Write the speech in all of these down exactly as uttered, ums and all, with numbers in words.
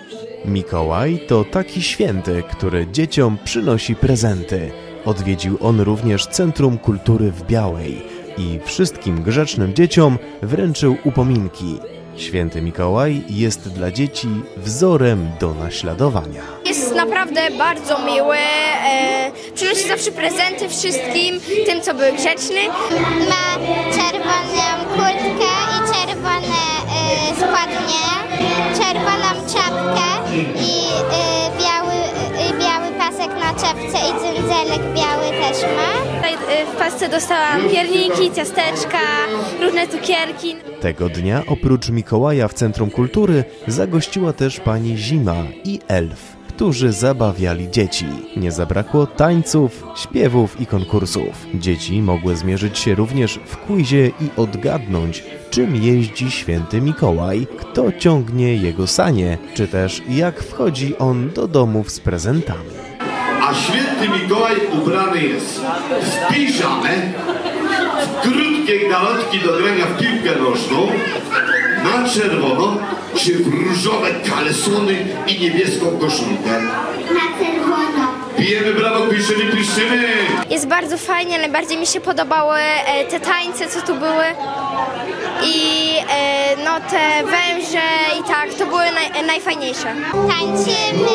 Mikołaj to taki święty, który dzieciom przynosi prezenty. Odwiedził on również Centrum Kultury w Białej i wszystkim grzecznym dzieciom wręczył upominki. Święty Mikołaj jest dla dzieci wzorem do naśladowania. Jest naprawdę bardzo miły, e, przynosi zawsze prezenty wszystkim, tym co były grzeczny. Ma czerwoną kurtkę i czerwone e, spodnie, czerwoną czapkę i e, biały, e, biały pasek na czapce i cyndzelek biały też ma. Tutaj e, w pasce dostałam pierniki, ciasteczka, różne cukierki. Tego dnia oprócz Mikołaja w Centrum Kultury zagościła też pani Zima i Elf, którzy zabawiali dzieci. Nie zabrakło tańców, śpiewów i konkursów. Dzieci mogły zmierzyć się również w quizie i odgadnąć, czym jeździ święty Mikołaj, kto ciągnie jego sanie, czy też jak wchodzi on do domów z prezentami. A święty Mikołaj ubrany jest w piżamę, w krótkie galotki do grania w piłkę nożną, na czerwono, czy w różowe kalesony i niebieską koszulkę. Na czerwono. Bijemy brawo, piszczymy, piszczymy! Jest bardzo fajnie, najbardziej mi się podobały e, te tańce, co tu były i e, no te węże i tak, to były naj, najfajniejsze. Tańczymy,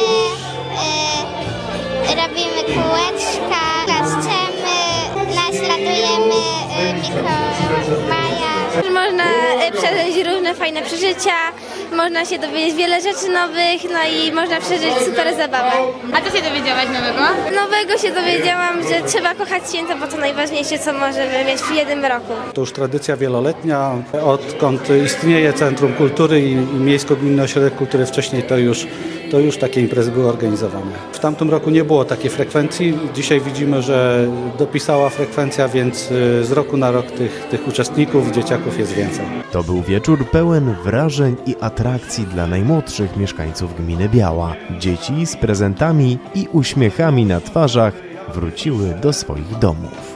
e, robimy kółeczka, klaszczemy, naśladujemy e, Mikołaja. Można e, przeżyć różne fajne przeżycia, można się dowiedzieć wiele rzeczy nowych, no i można przeżyć super zabawę. A co się dowiedziałaś nowego? Nowego się dowiedziałam, że trzeba kochać święta, bo to najważniejsze, co możemy mieć w jednym roku. To już tradycja wieloletnia, odkąd istnieje Centrum Kultury i Miejsko-Gminny Ośrodek Kultury, wcześniej to już, to już takie imprezy były organizowane. W tamtym roku nie było takiej frekwencji, dzisiaj widzimy, że dopisała frekwencja, więc z roku na rok tych, tych uczestników, dzieciaków jest więcej. To był wieczór pełen wrażeń i atrakcji dla najmłodszych mieszkańców gminy Biała. Dzieci z prezentami i uśmiechami na twarzach wróciły do swoich domów.